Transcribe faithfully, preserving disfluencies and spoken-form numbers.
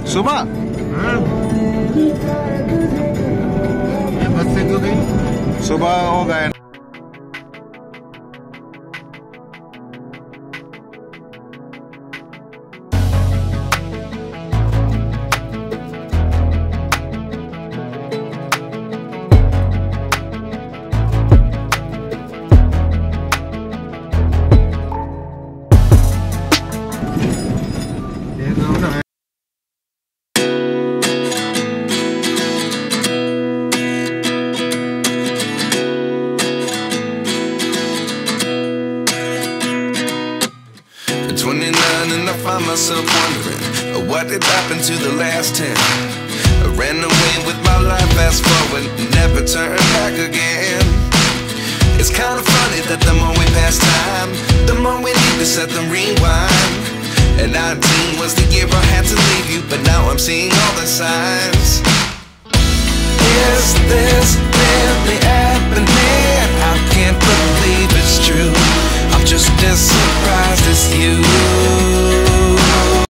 सुबह बस से क्यों गई? सुबह हो गए। twenty-nine and I find myself wondering what did happen to the last ten. I ran away with my life, fast forward, never turn back again. It's kind of funny that the more we pass time, the more we need to set the rewind. And nineteen was the year I had to leave you, but now I'm seeing all the signs.